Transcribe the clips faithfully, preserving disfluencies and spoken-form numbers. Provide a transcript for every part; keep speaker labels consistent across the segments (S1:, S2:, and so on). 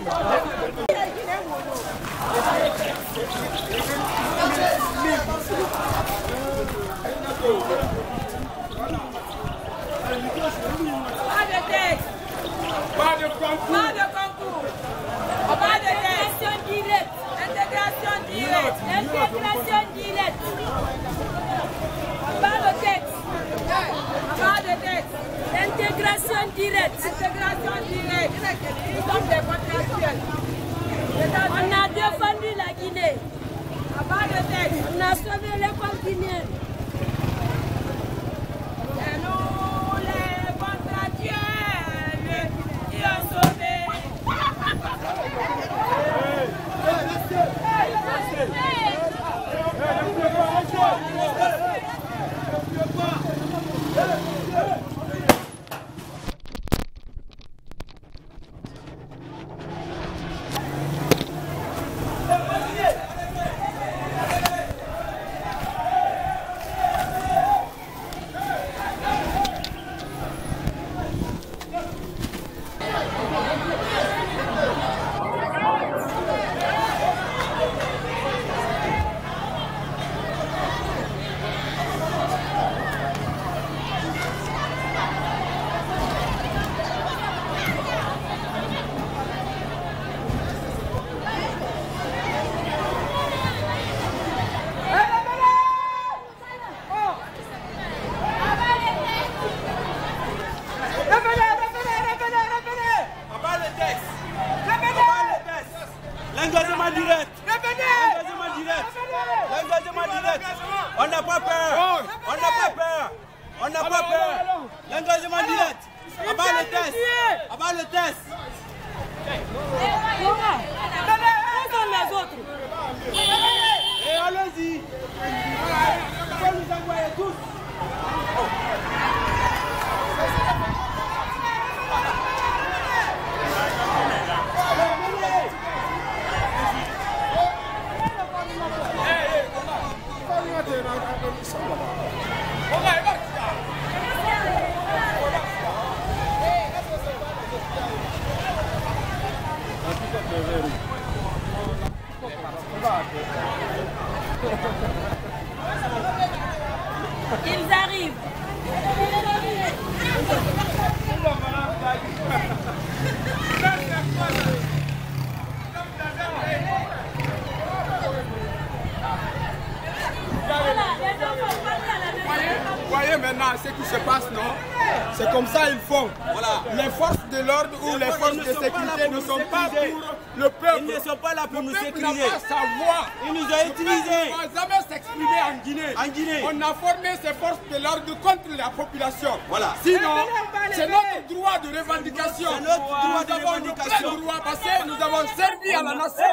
S1: Pas de concours. Pas de concours. Pas d'intégration directe. Intégration directe. Intégration directe. Pas de texte. Pas de texte. Intégration directe. Intégration directe. Nous sommes des contractuels. On a défendu la Guinée. Pas de texte. On a sauvé l'école guinéenne. C'est nous les contractuels qui ont sauvé.
S2: L'engagement direct. L'engagement direct. L'engagement direct. On n'a pas peur. On n'a pas peur. On n'a pas peur. L'engagement direct. Abat le test. Abat le test.
S1: Où sont les autres?
S2: Et allons-y. Il faut nous envoyer tous.
S1: Ils arrivent.
S3: Voyez maintenant ce qui se passe, non? C'est comme ça ils font.
S2: Voilà.
S3: Les forces de l'ordre ou les forces de sécurité ne sont pas pour le peuple.
S2: Ils ne sont pas là pour nous sécuriser.
S3: Le peuple n'a pas sa voix.
S2: Ils nous ont utilisés.
S3: On ne va jamais s'exprimer en Guinée.
S2: En Guinée.
S3: On a formé ces forces de l'ordre contre la population.
S2: Voilà.
S3: Sinon, c'est notre droit de revendication.
S2: C'est notre droit de
S3: nous avons
S2: revendication.
S3: le droit parce que nous avons servi à la nation.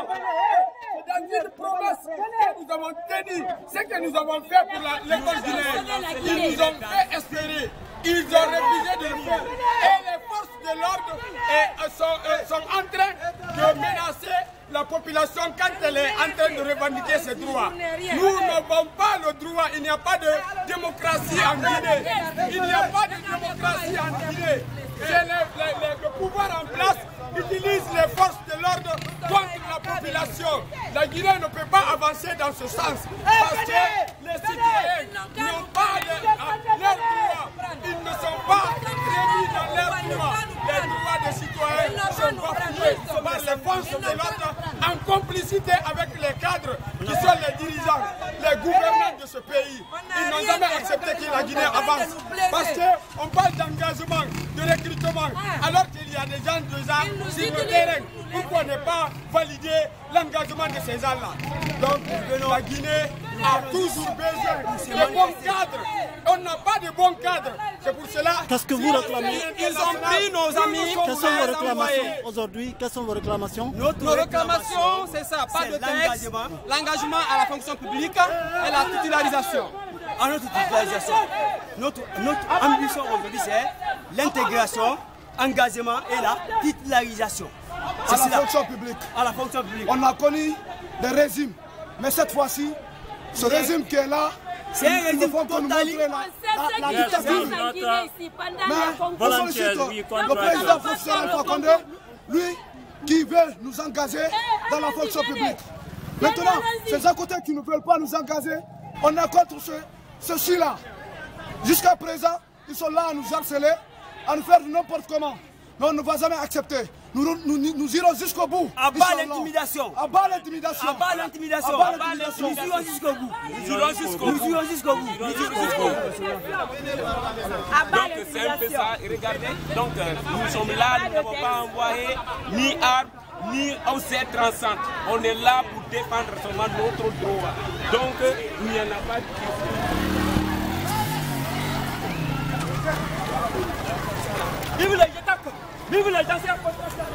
S3: Dans une promesse que nous avons tenue, ce que nous avons fait pour l'école guinéenne, ils nous ont fait espérer, ils ont refusé de le faire. Et les forces de l'ordre sont, euh, sont en train de menacer la population quand elle est en train de revendiquer ses droits. Nous n'avons pas le droit, il n'y a pas de démocratie en Guinée. Il n'y a pas de démocratie en Guinée. C'est le, le, le, le pouvoir en place utilise les forces de l'ordre contre la population. La Guinée ne peut pas avancer dans ce sens parce que les citoyens n'ont pas de, leurs droits. Ils ne sont pas remis dans leurs droits. Les droits des citoyens sont bafoués par les forces de l'ordre en complicité avec les cadres qui sont les dirigeants, les gouvernants de ce pays. Ils n'ont jamais accepté que la Guinée avance parce qu'on parle d'engagement, de recrutement, alors qu'il y a des gens déjà sur le terrain. Pourquoi ne pas valider l'engagement de ces gens-là? Donc la Guinée a toujours besoin de bons cadres. On n'a pas de bons cadres. C'est pour cela.
S4: Qu'est-ce que vous réclamez?
S2: Ils ont pris nos amis.
S4: Quelles sont vos réclamations aujourd'hui? Quelles sont vos réclamations?
S2: Nos réclamations, c'est ça, pas de texte, l'engagement à la fonction publique et la titularisation.
S5: À notre titularisation, notre, notre ambition aujourd'hui, c'est l'intégration, engagement et la titularisation.
S6: À la fonction publique.
S5: À la fonction publique.
S6: On a connu des régimes, mais cette fois-ci, ce régime qui est là,
S5: c'est un régime totalitaire.
S6: La, la, la dictature. Mais,
S4: volontaire, oui,
S6: le président Fofana Fakonde, lui, qui veulent nous engager dans la fonction publique. Maintenant, ces à côté qui ne veulent pas nous engager, on est contre ce, ceci-là. Jusqu'à présent, ils sont là à nous harceler, à nous faire n'importe comment. Mais on ne va jamais accepter. Nous, nous, nous, nous irons jusqu'au bout.
S5: À bas l'intimidation.
S6: À bas l'intimidation.
S5: À bas l'intimidation.
S6: À bas l'intimidation.
S5: Nous irons jusqu'au bout.
S3: Nous irons jusqu'au bout.
S5: Nous irons jusqu'au bout.
S3: Nous irons jusqu'au bout. Donc c'est un peu ça. Regardez. Donc nous sommes là, nous n'avons pas envoyé ni armes, ni O C trente. On est là pour défendre seulement notre droit. Donc il n'y en a pas de question.
S5: Vive les attaques! Vive les anciens contracteurs!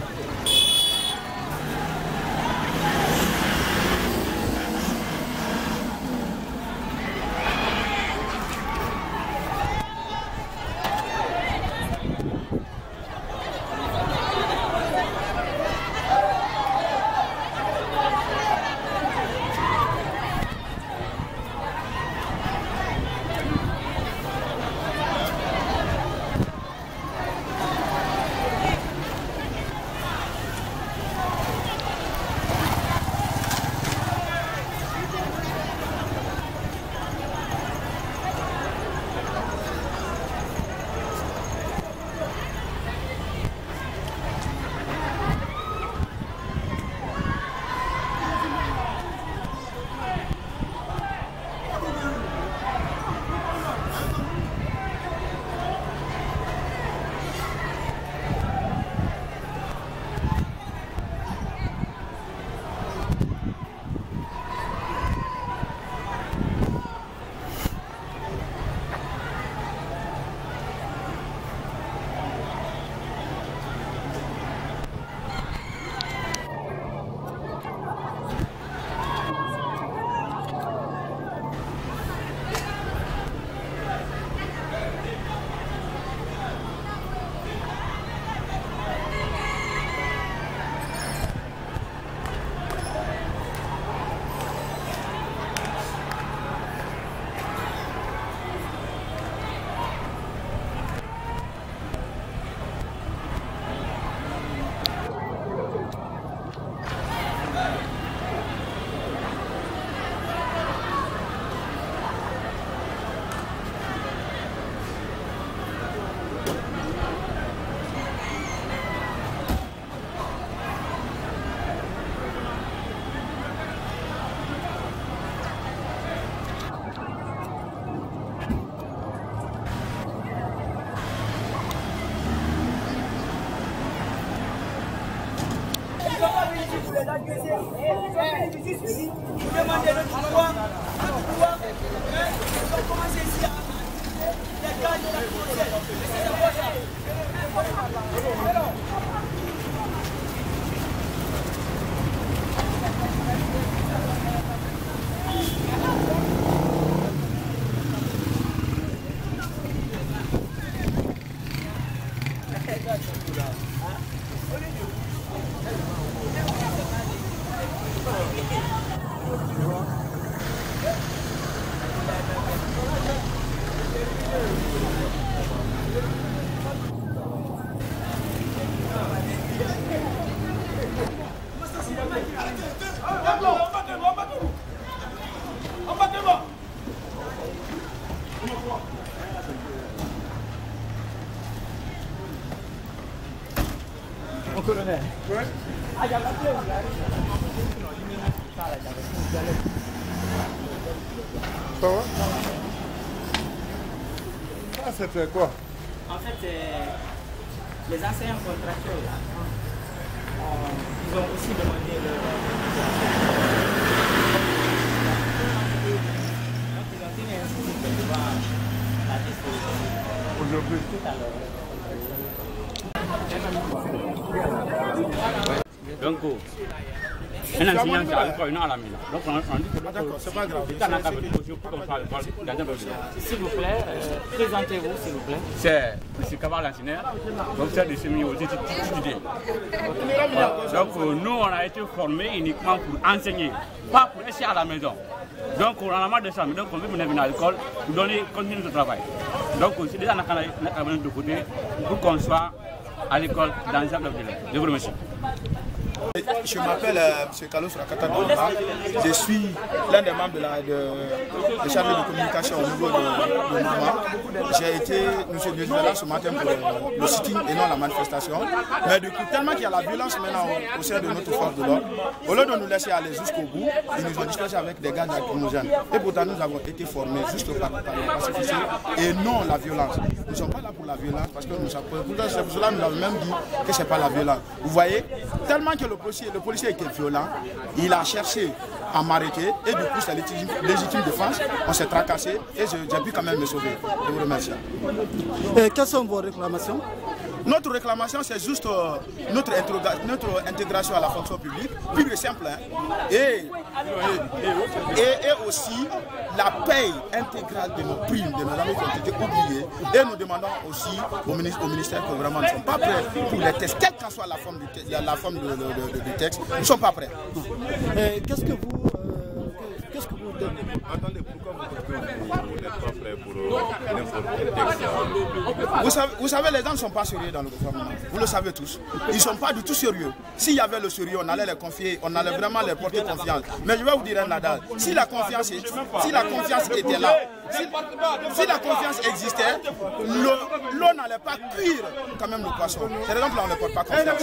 S7: Mon colonel. Oui. Ah, il y a la pièce.
S8: Ça va? Ça, c'était quoi?
S7: En fait, euh, les enseignants contractuels, là, euh, ils ont aussi demandé le... Donc, ils ont tenu un site devant la disposition.
S8: Aujourd'hui?
S7: Tout à l'heure.
S9: Donc, un enseignant qui a encore une an à la maison. Donc, on, on dit que c'est pas grave. L'État n'a qu'à venir pour qu'on soit à l'école dans un autre.
S7: S'il vous plaît, euh, présentez-vous, s'il vous plaît.
S9: C'est M. Kaval Lancinaire, professeur de séminaire aux études étudiées. Donc, nous, on a été formés uniquement pour enseigner, pas pour rester à la maison. Donc, on a marre de ça, mais donc on veut venir à l'école pour donner continuer notre travail. Donc, c'est déjà n'a qu'à venir de côté pour qu'on soit à l'école dans les écoles de l'élève. Je vous remercie.
S3: Je m'appelle euh, M. Carlos Rakata Bamba. Je suis l'un des membres de la de, de chargé de communication au niveau de, de mouvement. J'ai été, nous sommes venus là ce matin pour le, le sitting et non la manifestation. Mais du coup, tellement qu'il y a la violence maintenant au, au sein de notre force de l'ordre, au lieu de nous laisser aller jusqu'au bout, ils nous ont dispersés avec des gaz lacrymogènes. Et pourtant, nous avons été formés juste par, par le pacifisme et non la violence. Nous ne sommes pas là pour la violence parce que nous savons, c'est pour cela que nous avons même dit que ce n'est pas la violence. Vous voyez, tellement que le policier, le policier était violent, il a cherché à m'arrêter et du coup c'est légitime, légitime défense, on s'est tracassé et j'ai pu quand même me sauver. Je vous remercie.
S4: Et quelles sont vos réclamations?
S3: Notre réclamation, c'est juste euh, notre, notre intégration à la fonction publique, pure et simple. Hein. Et, et, et aussi la paye intégrale de nos primes, de nos amis qui ont été oubliés. Et nous demandons aussi au ministère, au ministère que vraiment nous ne sommes pas prêts pour les tests, quelle que soit la forme du, la forme de, de, de, de, du texte, nous ne sommes pas prêts.
S4: Qu'est-ce que vous... Euh, qu'est-ce que vous demandez?
S8: Attendez, pourquoi vous n'êtes pas prêt pour n'importe quel texte?
S3: Vous savez, vous savez, les gens ne sont pas sérieux dans le gouvernement. Vous le savez tous. Ils ne sont pas du tout sérieux. S'il y avait le sérieux, on allait les confier, on allait vraiment les porter confiance. Mais je vais vous dire un adage. Si la confiance, est, si la confiance était là, si, si la confiance existait, l'eau n'allait pas cuire quand même le poisson. C'est l'exemple là on ne porte pas confiance.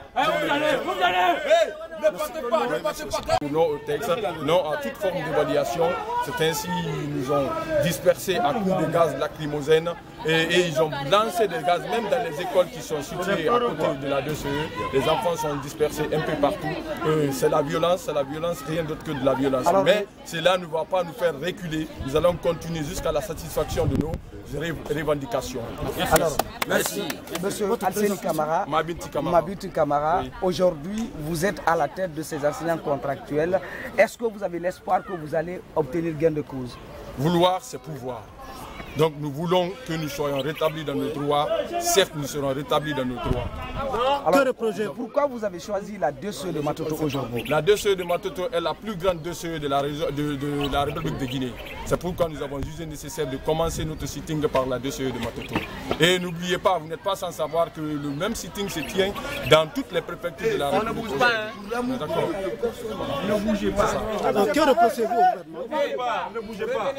S8: Ne partez pas, ne partez pas. Non au texte, non à toute forme d'évaluation. C'est ainsi qu'ils nous ont dispersés à coups de gaz lacrymogène et, et ils ont lancé des gaz même dans les écoles qui sont situées à côté de la D C E. Les enfants sont dispersés un peu partout. Euh, c'est la violence, c'est la violence, rien d'autre que de la violence. Alors, mais cela ne va pas nous faire reculer. Nous allons continuer jusqu'à la satisfaction de nos revendications.
S10: Alors, merci. Monsieur Alseni Kamara,
S8: Mabinti Kamara,
S10: Mabinti Kamara oui. Aujourd'hui, vous êtes à la tête de ces enseignants contractuels. Est-ce que vous avez l'espoir que vous allez obtenir gain de cause?
S8: Vouloir, c'est pouvoir. Donc nous voulons que nous soyons rétablis dans nos droits. Certes, nous serons rétablis dans nos droits.
S10: Alors, que projet, pourquoi vous avez choisi la D C E de Matoto aujourd'hui?
S8: La D C E de Matoto est la plus grande D C E de la, de, de la République de Guinée. C'est pourquoi nous avons jugé nécessaire de commencer notre sitting par la D C E de Matoto. Et n'oubliez pas, vous n'êtes pas sans savoir que le même sitting se tient dans toutes les préfectures de la République.
S3: On ne bouge pas, hein.
S8: D'accord.
S3: Ne bougez pas.
S4: Alors, que reprochez-vous au gouvernement?
S3: Ne bougez pas.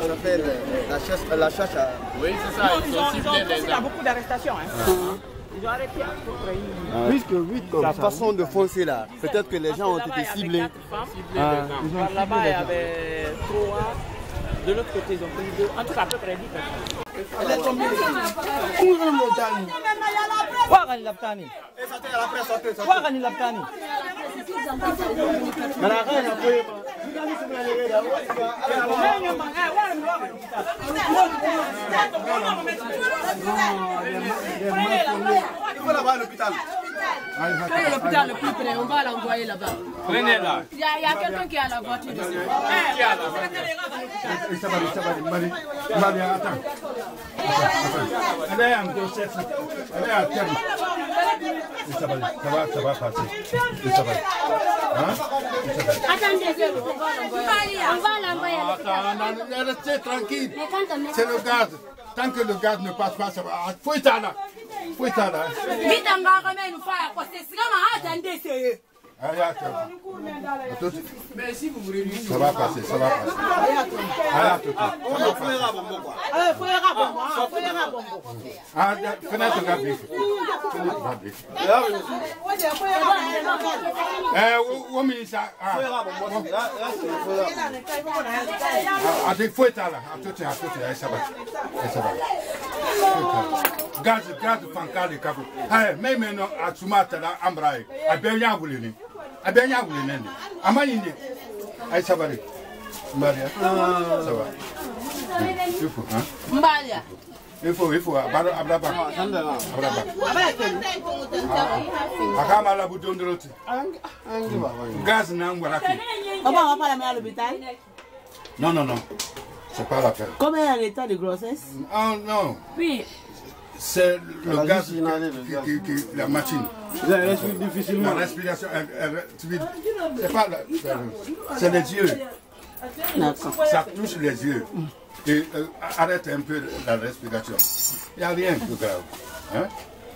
S11: on a fait la chasse, la chasse à...
S9: Oui, c'est ça, ils ont ciblé les
S7: Il y a beaucoup d'arrestations. Hein. Ils ont arrêté à peu près.
S11: Ah. Puisque oui, la façon de foncer là, peut-être que les gens ont été ciblés.
S7: Ah. Par là-bas, il y avait trois. De l'autre côté, ils ont pris deux. En tout cas, à peu près dix personnes. Elle est tombée. Quoi, Rani Laptani? Quoi, Rani Laptani?
S11: Il faut l'avoir à l'hôpital.
S1: Prenez l'hôpital le plus près, on va l'envoyer là-bas.
S9: Prenez-la.
S1: Il y a, y a quelqu'un qui a la voiture ici.
S9: Qui a la
S3: voiture? Ça va, ça va, Marie. Marie, attends. Elle est en grossesse. Elle est à terme. Ça va, ça va, ça va passer. Ça va. Hein?
S1: Attendez, on va l'envoyer. On va l'envoyer à l'hôpital.
S3: Restez tranquille. C'est le gaz. Tant que le gaz ne passe pas, ça va. Faut y aller là. Faut y aller là.
S1: Vite, on va remettre une fois à côté. C'est comme un attendez, c'est
S3: mais si vous voulez lui, ça va passer, ça va passer. Ah, tout Ah, fenêtre Gabriel. Eh, où est ça? Ah, ah, il faut être là. Ah, tout est, tout est, ça va, ça va. Gaz, gaz, pancarte de café. Ah, même maintenant, à Sumatra, à Ambraï, à Bénia, vous l'avez. À Bénia, vous l'avez. À Manine. Ah, ça va. Maria, ça va. Il faut, hein?
S1: Maria.
S3: Il faut, il faut, Abraba. Abraba. Akama la bouton de l'autre. Gaz n'a pas la
S1: On va pas la mettre à l'hôpital?
S3: Non, non, non. C'est pas la peine.
S1: Combien est l'état de grossesse?
S3: Oh non.
S1: Oui.
S3: C'est le la gaz, qui, qui, qui, la machine.
S11: Elle respire difficilement.
S3: La respiration, c'est pas c'est les yeux. Ça touche les yeux. Et euh, arrête un peu la respiration. Il n'y a rien de grave. Hein?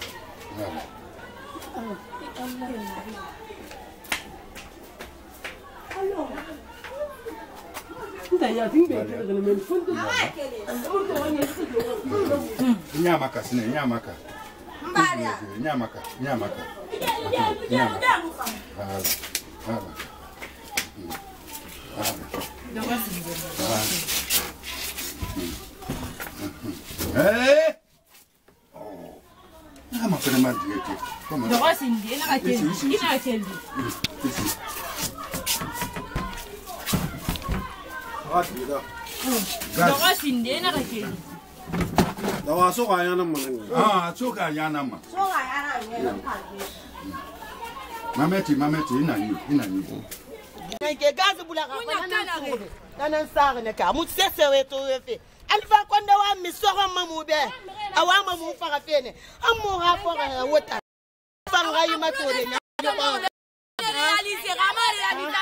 S3: Nyamaka, sine, nyamaka. Nyamaka, nyamaka. Nyamaka. Eh? Oh. Ah, ma femme m'a dit que. Comment?
S1: Le roi c'est une il a quel il a quel
S11: Ah, tu es là.
S1: Le roi c'est une il a quel
S11: Dawa soka yana mana.
S3: Ah, soka yana ma.
S1: Soka yana
S3: Mameti, mameti, ina yu, ina yu.
S1: Nge gazi bulaka kana kana sare ne ka mutse sewe to wefe alfa konde wa misoro mamube awa mamu faka fene amu ha fora wota fanga yima to re nya réaliser rama réaliser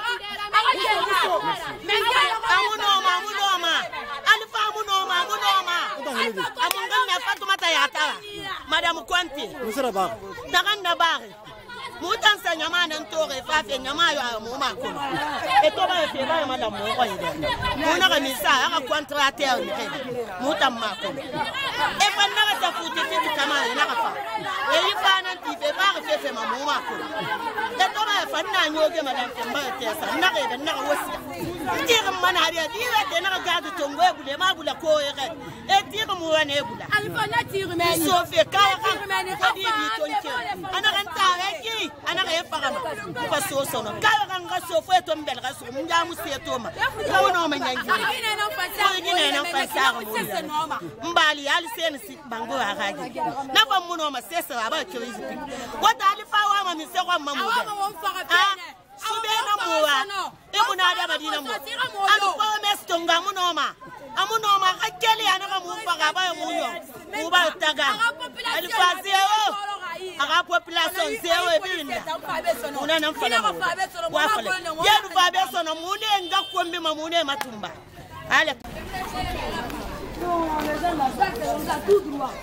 S1: amuno ma amuno ma alfa amuno ma amuno ma amunga na fatuma tayata madame Kwanti
S11: musara ba
S1: takanda bari mutan sa nyama nan tore fa fe nyama yo mo ma ko e to ba fe ba madame mo ko ide mo na ka misa aka contracteur ni ke mutan ma ko e fa na ka tafuti ti kama na ka fa e yi fa nan ti fe ba fe fe ma mo ma ko e to ba fa na nyoge madame ke ba te sa na ka ide na ka wosi ti ka mana ari di we te na ka ga to ngo e bule ma bule ko e ke e ti ka mo wa ne bula alfa na ti rumeni so fe ka ka rumeni ka di bi to nke ana kan ta ki ana ka efagama ko so so no ka ka nga so fo to mbel ka so munja mu se to ma ko no ma nyangi ngine no fa sa ngine no fa sa ko mbali ali sen si bango akaji na ba mu no ma se sa ba ko izi wata ali fa wa ma mi se ko ma mu da sube na mu wa e mu na da badina mu alu ko mesto nga mu no ma amu no ma ka keli ana ka mu fa ka ba mu yo mu ba taga ali fa zero aga population zero e binda una nan fala wa fala yenu fa be sono mune nga kombi ma mune matumba ale non les gens là ça on a tout droit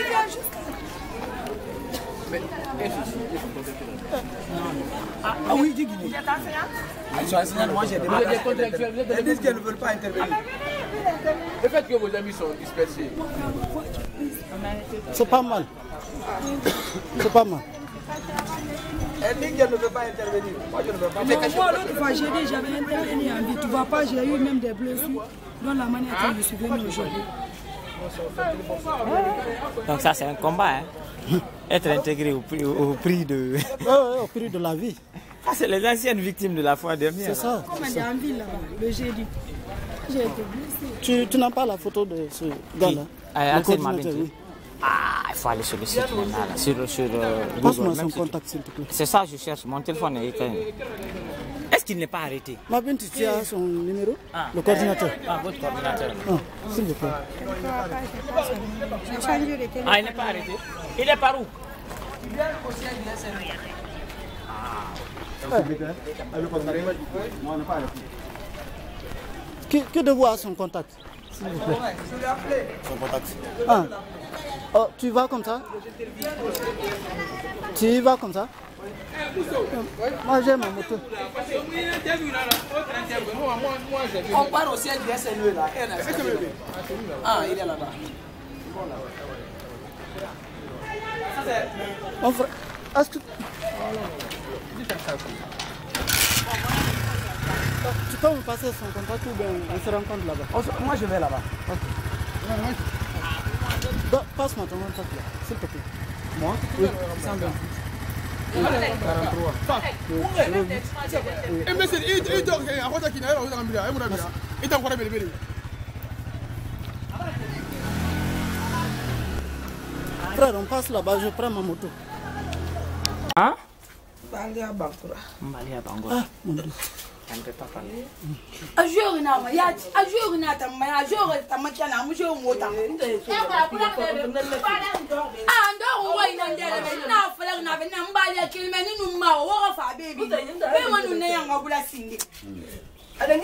S10: Ah, ah oui, dis Guinée. Ils sont enseignants, moi j'ai des contractuels. Ils disent qu'ils ne veulent pas intervenir.
S3: Le fait que vos amis sont dispersés.
S4: C'est pas mal. C'est pas mal.
S10: Elle dit qu'elle ne veut pas intervenir. Moi, je ne veux pas.
S1: Non, moi, l'autre fois, j'ai dit j'avais intervenu en vie. Tu vois pas, j'ai eu même des blessures dans la manière dont je suis venu aujourd'hui.
S7: Donc ça, c'est un combat, hein. Être intégré au prix, au prix de...
S4: Ouais, ouais, au prix de la vie.
S7: Ah, c'est les anciennes victimes de la fois dernière.
S4: C'est ça.
S1: Comme elle est en ville là-bas, le jeudi. J'ai été blessé.
S4: Tu, tu n'as pas la photo de ce gars-là?
S7: Ah,
S4: le coordinateur, oui.
S7: Ah, il faut aller sur le site maintenant, là, sur, sur euh, Google.
S4: Passe-moi son contact, s'il te plaît.
S7: C'est ça, je cherche. Mon téléphone est éteint. Est-ce qu'il n'est pas arrêté?
S4: Ma belle, tu as son numéro?
S7: Ah.
S4: Le coordinateur.
S7: Ah, votre coordinateur.
S4: Ah, s'il vous plaît.
S7: Ah, il n'est pas arrêté. Il est par où?
S4: Qui, qui de vous a son contact? S'il vous plaît.
S11: Son contact.
S4: Ah. Oh, tu vas comme ça? Tu y vas comme ça? Moi j'ai ma moto.
S10: On part au siège du S N E là. Ah, il est là-bas.
S4: Mon frère, est-ce que... Tu peux me passer son contact ou bien on se rencontre là-bas?
S10: Moi je vais là-bas.
S4: Okay. Passe-moi ton contact là, s'il te plaît. Moi? Oui, cent vingt-huit. quarante-trois.
S6: Eh mais c'est il il dort à côté qui n'a pas de caméra, il m'a dit. Il t'a encore bébé bébé.
S4: Frère, on passe là-bas, je prends ma moto.
S7: Hein?
S10: Bali à Bangura.
S7: Bali à Bangura.
S4: Ah, mon Dieu.
S7: Elle ne peut pas parler.
S1: A jour na ma ya a jour na ta ma a jour ta ma kana mu jour mo ta. Ah ndo wo ina ndele na fala na be na mbali ya kilime ni nu ma wo ga fa baby. Be mo nu ne ya ngabula sindi.
S8: Alors,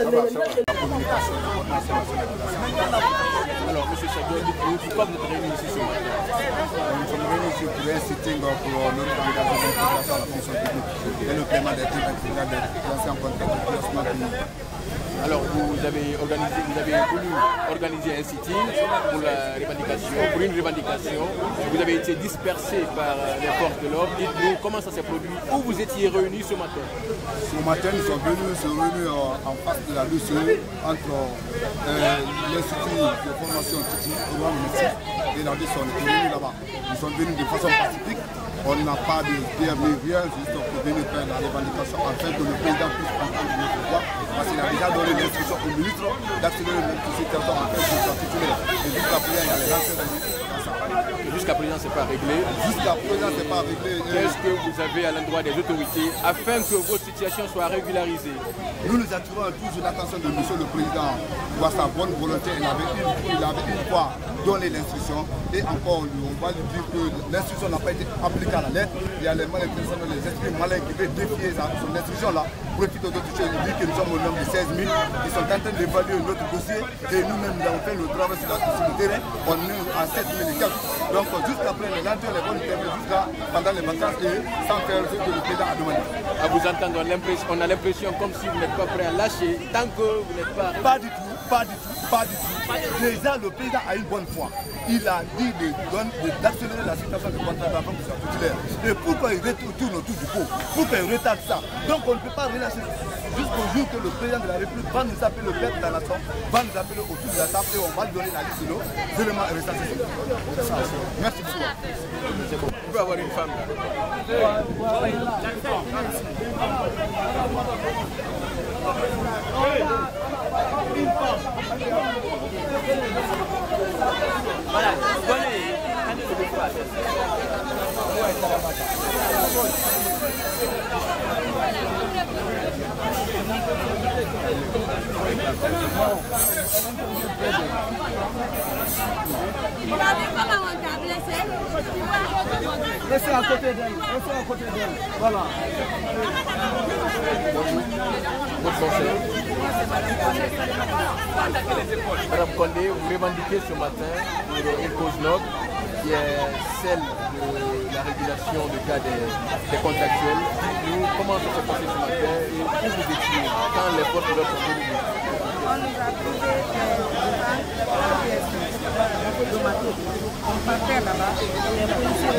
S8: monsieur Chagnon, pourquoi vous êtes réunis ici ce matin?
S11: Nous sommes venus ici pour un sitting pour l'organisation d'intégration à la fonction publique et le paiement des titres intégrales des anciens contrats de placement public.
S8: Alors, vous avez organisé, vous avez voulu organiser un sitting pour la revendication, pour une revendication. Vous avez été dispersé par les forces de l'ordre. Dites-nous comment ça s'est produit, où vous étiez réunis ce matin?
S11: Ce matin, nous sommes venus se réunir en face de la Luce entre euh, l'Institut de formation Titi et la Luce. On est venus là-bas. Nous sommes venus de façon pacifique. On n'a pas de pierre ni rien, juste pour venir faire la revendication afin que le président puisse entendre notre voix. Parce qu'il a déjà donné l'instruction au ministre d'accélérer l'électricité afin de se titulaire. Et jusqu'à présent, il y a les renseignements.
S8: Jusqu'à présent, ce n'est pas réglé.
S11: Jusqu'à présent, ce n'est pas réglé.
S8: Qu'est-ce que vous avez à l'endroit des autorités afin que votre situation soit régularisée?
S11: Nous nous attirons toujours l'attention de M. le Président pour sa bonne volonté. Il avait une, il avait une fois donné l'instruction et encore, on va lui dire que l'instruction n'a pas été appliquée à la lettre. Il y a les malintentionnés, les esprits malins qui veulent défier son instruction-là. Profite d'autres choses. Il dit que nous sommes au nombre de seize mille. Ils sont en train d'évaluer notre dossier et nous-mêmes, nous avons fait le travail sur le terrain. On est à sept mille et quelques. Donc, juste après les lenteurs, les bonnes termes, jusqu'à pendant les vacances et sans faire ce que le président a demandé.
S8: À vous entendre, on a l'impression comme si vous n'êtes pas prêt à lâcher tant que vous n'êtes pas...
S11: Pas du tout, pas du tout, pas du tout. Déjà, le président a une bonne foi. Il a dit d'accélérer la situation de contrat pour sa titulaire. Et pourquoi il retourne autour du pot? Pourquoi il retarde ça? Donc on ne peut pas relâcher jusqu'au jour que le président de la République va nous appeler le père de la nation, va nous appeler autour de la table et on va lui donner la liste de l'eau. Vraiment recensés. Merci beaucoup.
S8: C'est bon. Vous pouvez avoir une femme là.
S7: Voilà, venez.
S6: Restez à côté d'elle, restez à côté d'elle. Voilà.
S8: Votre conseil. Madame Condé, vous revendiquez ce matin pour une cause noble qui est celle de la régulation du cas des, des contractuels. Dites-nous comment ça s'est passé ce matin et où vous étiez quand les forces de l'ordre sont venues.
S1: On nous a trouvé des on partait là-bas, les policiers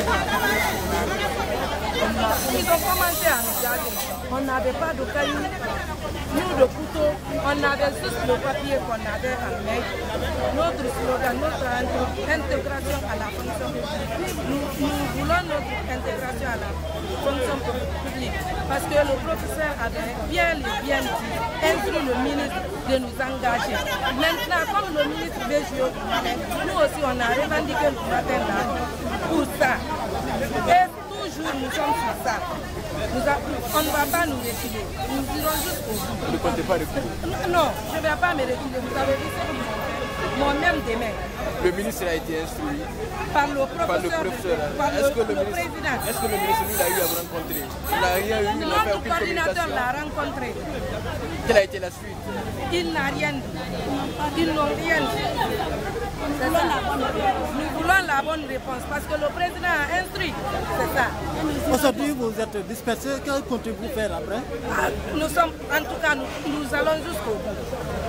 S1: ils ont commencé à nous garder. On n'avait pas de cailloux, nous de couteau, on avait juste le papier qu'on avait en main. Notre slogan, notre intégration à la fonction publique. Nous, nous voulons notre intégration à la fonction publique parce que le professeur avait bien et bien dit, instruit le ministre de nous engager. Maintenant, comme le ministre veut jouer, nous aussi on a revendiqué le matin là pour ça. Et toujours nous sommes sur ça. Nous a, on ne va pas nous reculer. Nous irons jusqu'au bout.
S12: Vous ne comptez pas reculer?
S1: Non, je ne vais pas me reculer. Vous avez vu moi-même demain.
S12: Le ministre a été instruit
S1: par le professeur.
S12: Par le professeur.
S1: Par le,
S12: est-ce que le,
S1: le
S12: ministre,
S1: président.
S12: Est-ce que le ministre lui a eu à vous rencontrer? Il n'a rien eu, il n'a fait aucune communication.
S1: Notre coordinateur l'a rencontré.
S12: Quelle a été la suite?
S1: Il n'a rien dit. Ils n'ont rien dit. C'est ça. Nous voulons la bonne réponse parce que le président a instruit. C'est ça.
S4: Aujourd'hui, vous êtes dispersés. Que comptez-vous faire après?
S1: Ah, nous sommes, en tout cas, nous, nous allons jusqu'au bout.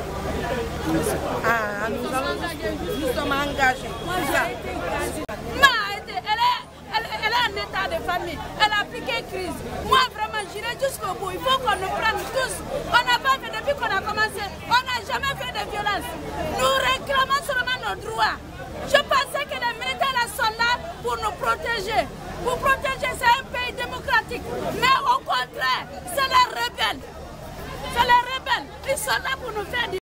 S1: Ah, nous allons jusqu'au bout. Nous sommes engagés.
S13: Ma a été, elle est, elle, elle est en état de famille. Elle a piqué crise. Moi, vraiment, j'irai jusqu'au bout. Il faut qu'on nous prenne tous. On n'a pas fait depuis qu'on a commencé. On n'a jamais fait de violence. Nous réclamons seulement nos droits. Je pensais que les militaires sont là pour nous protéger. Pour protéger, c'est un pays démocratique. Mais au contraire, c'est les rebelles. C'est les rebelles. Ils sont là pour nous faire du